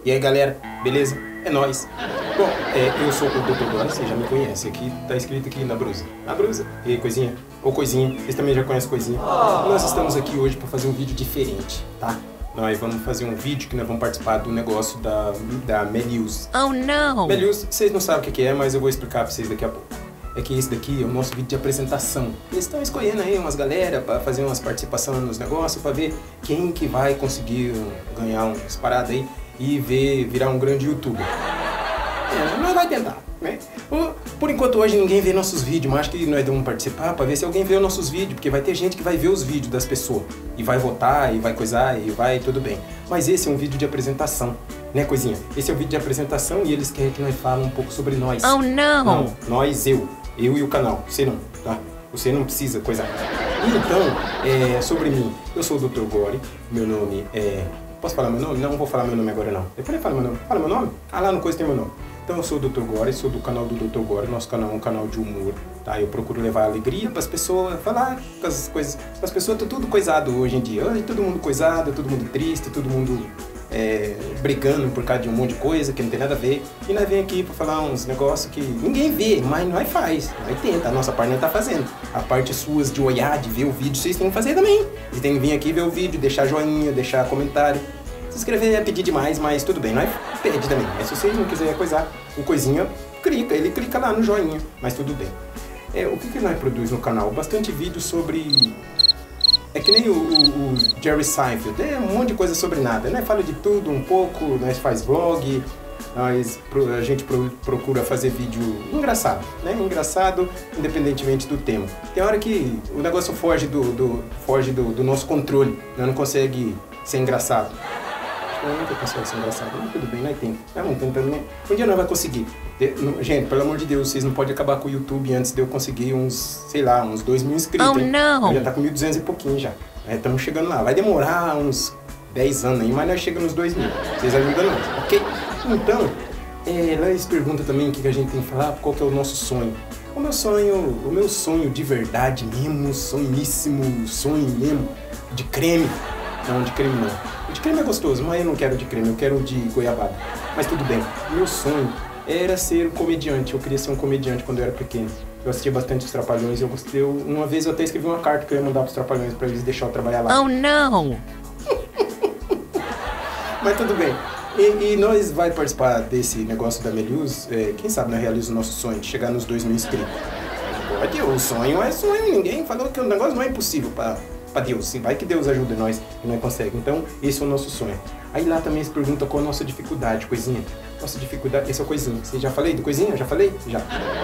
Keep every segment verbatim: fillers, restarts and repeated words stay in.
E aí galera, beleza? É nóis! Bom, é, eu sou o doutor Góry, você já me conhece, aqui tá escrito aqui na brusa. Na brusa? E aí, coisinha? Ou coisinha, vocês também já conhecem coisinha. Oh. Nós estamos aqui hoje para fazer um vídeo diferente, tá? Nós vamos fazer um vídeo que nós vamos participar do negócio da, da Melius. Oh não! Melius, vocês não sabem o que é, mas eu vou explicar pra vocês daqui a pouco. É que esse daqui é o nosso vídeo de apresentação. Eles estão escolhendo aí umas galera para fazer umas participações nos negócios, para ver quem que vai conseguir ganhar umas paradas aí e ver, virar um grande youtuber. É, nós vai tentar, né? Por enquanto hoje ninguém vê nossos vídeos, mas acho que nós vamos participar para ver se alguém vê os nossos vídeos, porque vai ter gente que vai ver os vídeos das pessoas e vai votar, e vai coisar, e vai tudo bem. Mas esse é um vídeo de apresentação, né, coisinha? Esse é o vídeo de apresentação e eles querem que nós falemos um pouco sobre nós. Oh não! Não, nós, eu. Eu e o canal, você não, tá? Você não precisa coisar. Então, é, sobre mim, eu sou o doutor Góry, meu nome é... Posso falar meu nome? Não, não vou falar meu nome agora não. Depois eu falo meu nome. Fala meu nome? Ah, lá no coisa tem meu nome. Então eu sou o doutor Góry, sou do canal do doutor Góry. Nosso canal é um canal de humor, tá? Eu procuro levar alegria para as pessoas, falar com as coisas... As pessoas estão tudo coisado hoje em dia. Hoje todo mundo coisado, todo mundo triste, todo mundo é, brigando por causa de um monte de coisa que não tem nada a ver. E nós vem aqui para falar uns negócios que ninguém vê, mas nós faz. Nós tenta, a nossa parte nós tá fazendo. A parte suas de olhar, de ver o vídeo, vocês têm que fazer também. Vocês têm que vir aqui ver o vídeo, deixar joinha, deixar comentário. Se inscrever é pedir demais, mas tudo bem, nós pede também. Mas se vocês não quiserem coisar, o coisinha clica, ele clica lá no joinha, mas tudo bem. É, o que, que nós produz no canal? Bastante vídeo sobre... É que nem o, o, o Jerry Seinfeld, é um monte de coisa sobre nada, né? Fala de tudo um pouco, nós faz vlog, nós, a gente pro, procura fazer vídeo engraçado, né? Engraçado independentemente do tema. Tem hora que o negócio foge do, do, foge do, do nosso controle, nós não conseguimos ser engraçado. Eu nunca consigo ser engraçado, mas tudo bem, nós temos. Vamos tentando, né? Um dia nós vamos conseguir. Gente, pelo amor de Deus, vocês não podem acabar com o YouTube antes de eu conseguir uns, sei lá, uns dois mil inscritos. Oh, não! Já tá com mil e duzentos e pouquinho já. Estamos chegando lá. Vai demorar uns dez anos aí, mas nós chegamos nos dois mil. Vocês ajudam nós, ok? Então, é, lá eles perguntam também o que a gente tem que falar, qual que é o nosso sonho. O meu sonho, o meu sonho de verdade mesmo, sonhíssimo, sonho mesmo, de creme. Não, de creme não. O de creme é gostoso, mas eu não quero de creme, eu quero de goiabada. Mas tudo bem. Meu sonho era ser comediante. Eu queria ser um comediante quando eu era pequeno. Eu assistia bastante os Trapalhões. Eu gostei. Eu, uma vez eu até escrevi uma carta que eu ia mandar para os Trapalhões para eles deixar eu trabalhar lá. Oh não! Mas tudo bem. E, e nós vai participar desse negócio da Melius. É, quem sabe nós realizamos o nosso sonho de chegar nos dois mil inscritos. Pode, o sonho é sonho. Ninguém falou que o negócio não é impossível para para Deus, sim, vai que Deus ajuda nós e nós conseguimos. Então, esse é o nosso sonho. Aí lá também se pergunta qual a nossa dificuldade, coisinha. Nossa dificuldade, esse é o coisinha. Você já falei do coisinha? Já falei? Já.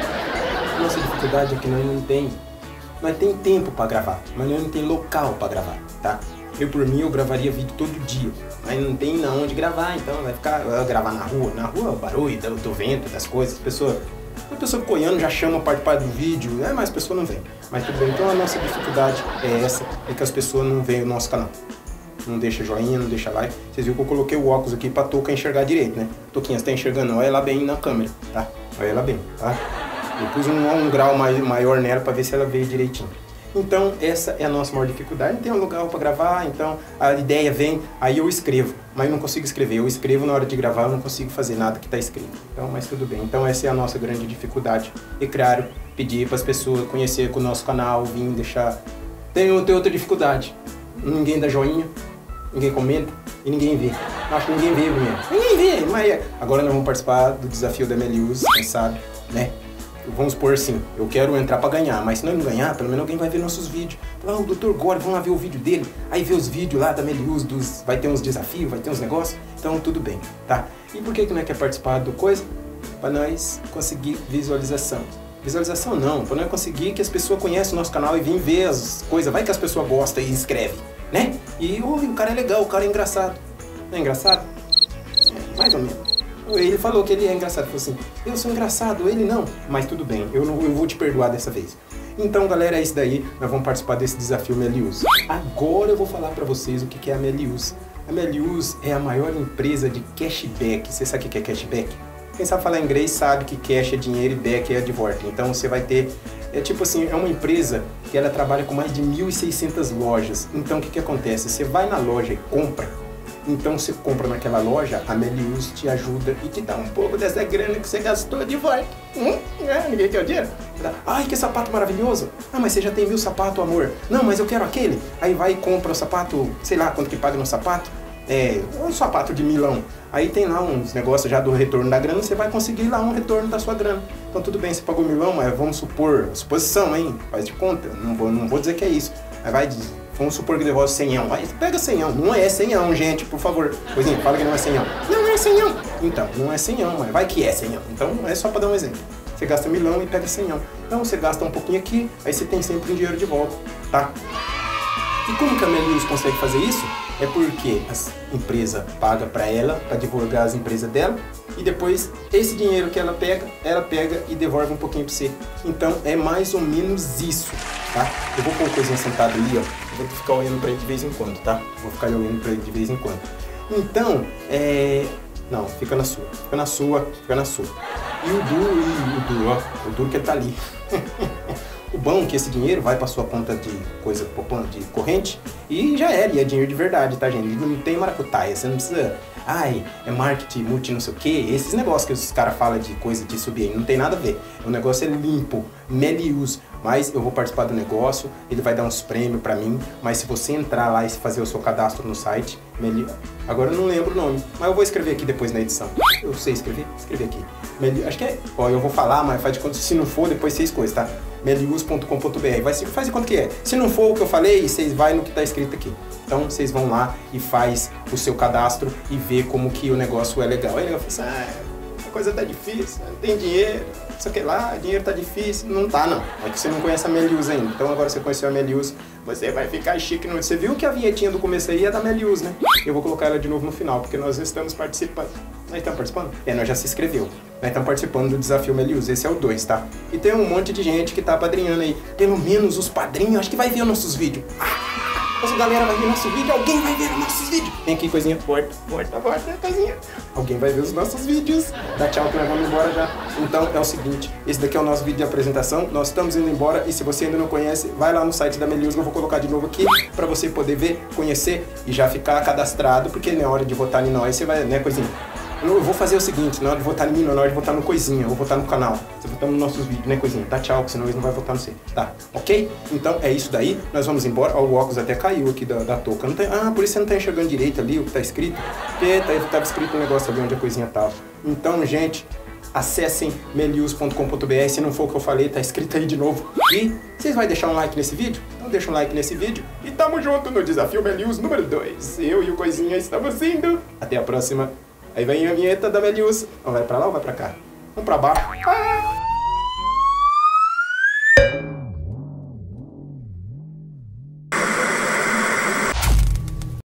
Nossa dificuldade é que nós não tem, nós tem tempo para gravar, mas nós não tem local para gravar, tá? Eu por mim eu gravaria vídeo todo dia, mas não tem na onde gravar, então vai ficar vai gravar na rua, na rua, o barulho do, do vento, das coisas, as pessoas A pessoa coiando já chama para participar do vídeo, é, mas a pessoa não vem. Mas tudo bem, então a nossa dificuldade é essa, é que as pessoas não veem o nosso canal. Não deixa joinha, não deixa like. Vocês viram que eu coloquei o óculos aqui pra Toca enxergar direito, né? Toquinha, você tá enxergando? Olha ela bem na câmera, tá? Olha ela bem, tá? Eu pus um, um grau mais, maior nela pra ver se ela veio direitinho. Então, essa é a nossa maior dificuldade. Não tem um lugar para gravar, então a ideia vem, aí eu escrevo, mas eu não consigo escrever. Eu escrevo na hora de gravar, eu não consigo fazer nada que está escrito. Então, mas tudo bem. Então, essa é a nossa grande dificuldade. E, claro, pedir para as pessoas conhecer com o nosso canal, vir, deixar... Tem, tem outra dificuldade. Ninguém dá joinha, ninguém comenta e ninguém vê. Eu acho que ninguém vê mesmo. Ninguém vê, mas agora nós vamos participar do desafio da Melius, quem sabe, né? Vamos supor assim, eu quero entrar pra ganhar, mas se nós não ganhar, pelo menos alguém vai ver nossos vídeos. Ah, o doutor Góry, vamos lá ver o vídeo dele. Aí vê os vídeos lá da Melius, dos, vai ter uns desafios, vai ter uns negócios. Então tudo bem, tá? E por que que nós quer participar do coisa? Pra nós conseguir visualização. Visualização não, pra nós conseguir que as pessoas conheçam o nosso canal e virem ver as coisas. Vai que as pessoas gostam e inscrevem, né? E oh, o cara é legal, o cara é engraçado. Não é engraçado? É, mais ou menos. Ele falou que ele é engraçado, falou assim, eu sou engraçado, ele não. Mas tudo bem, eu, não, eu vou te perdoar dessa vez. Então galera, é isso daí, nós vamos participar desse desafio Melius. Agora eu vou falar pra vocês o que é a Melius. A Melius é a maior empresa de cashback. Você sabe o que é cashback? Quem sabe falar inglês sabe que cash é dinheiro e back é de volta. Então você vai ter, é tipo assim, é uma empresa que ela trabalha com mais de mil e seiscentas lojas. Então o que que acontece? Você vai na loja e compra, Então você compra naquela loja, a Melius te ajuda e te dá um pouco dessa grana que você gastou de volta. Hum, é, ninguém quer o dinheiro? Ai, que sapato maravilhoso. Ah, mas você já tem mil sapatos, amor. Não, mas eu quero aquele. Aí vai e compra o sapato, sei lá quanto que paga no sapato. É, um sapato de milão. Aí tem lá uns negócios já do retorno da grana, você vai conseguir lá um retorno da sua grana. Então tudo bem, você pagou milão, mas vamos supor, suposição, hein? Faz de conta, não vou, não vou dizer que é isso. Aí vai, vamos supor que devolve cenhão. Vai, pega cenhão. Não é cenhão, gente, por favor. Coisinha, fala que não é cenhão. Não é cenhão. Então, não é cenhão, mas vai que é cenhão. Então, é só pra dar um exemplo. Você gasta milão e pega cenhão. Então, você gasta um pouquinho aqui, aí você tem sempre um dinheiro de volta, tá? E como que a Melius consegue fazer isso? É porque a empresa paga para ela, para divulgar as empresas dela, e depois esse dinheiro que ela pega, ela pega e devolve um pouquinho para você. Então é mais ou menos isso, tá? Eu vou pôr uma coisinha sentada ali, ó. Eu vou ficar olhando para ele de vez em quando, tá? Vou ficar olhando para ele de vez em quando. Então, é... Não, fica na sua, fica na sua, fica na sua. E o duro, e o duro, ó, o duro que ele tá ali. O bom é que esse dinheiro vai para sua conta de coisa de corrente e já era, e é dinheiro de verdade, tá, gente? Não tem maracutaia, você não precisa... Ai, é marketing, multi não sei o que, esses negócios que os caras falam de coisa de subir aí, não tem nada a ver. O negócio é limpo, Melius, mas eu vou participar do negócio, ele vai dar uns prêmios pra mim, mas se você entrar lá e fazer o seu cadastro no site, Melius, agora eu não lembro o nome, mas eu vou escrever aqui depois na edição. Eu sei escrever? Escrever aqui. Melius, acho que é, ó, eu vou falar, mas faz de conta, se não for, depois vocês coisas, tá? melius ponto com ponto br, vai, faz de conta que é. Se não for o que eu falei, vocês vai no que tá escrito aqui. Então vocês vão lá e faz o seu cadastro e vê como que o negócio é legal. Aí ele fala assim, ah, a coisa tá difícil, não tem dinheiro, não sei o que lá, dinheiro tá difícil. Não tá não, é que você não conhece a Melius ainda. Então agora você conheceu a Melius, você vai ficar chique. Você viu que a vinhetinha do começo aí é da Melius, né? Eu vou colocar ela de novo no final, porque nós estamos participando. Nós estamos participando? É, nós já se inscreveu. Nós estamos participando do desafio Melius, esse é o dois, tá? E tem um monte de gente que tá padrinhando aí. Pelo menos os padrinhos, acho que vai ver os nossos vídeos. Ah! Nossa galera vai ver nosso vídeo, alguém vai ver os nossos vídeos. Vem aqui, coisinha, porta, porta, porta, coisinha. Alguém vai ver os nossos vídeos. Dá tchau que nós vamos embora já. Então é o seguinte, esse daqui é o nosso vídeo de apresentação. Nós estamos indo embora e se você ainda não conhece, vai lá no site da Melius, que eu vou colocar de novo aqui pra você poder ver, conhecer e já ficar cadastrado, porque na hora de votar em nós, você vai, né, coisinha? Eu vou fazer o seguinte, na hora de votar em mim, na hora de votar no Coisinha, eu vou votar no canal. Você votar nos nossos vídeos, né, Coisinha? Tá, tchau, senão eles não vão votar no você. Tá, ok? Então é isso daí, nós vamos embora. Ó, o óculos até caiu aqui da, da touca. Não tem... Ah, por isso você não tá enxergando direito ali o que tá escrito. Porque tá, tava escrito um negócio ali onde a coisinha tava. Então, gente, acessem melius ponto com ponto br. Se não for o que eu falei, tá escrito aí de novo. E vocês vão deixar um like nesse vídeo? Então deixa um like nesse vídeo. E tamo junto no Desafio Melius número dois. Eu e o Coisinha estamos indo. Até a próxima. Aí vem a vinheta da Melius. Vai pra lá ou vai pra cá? Vamos pra baixo. Ah!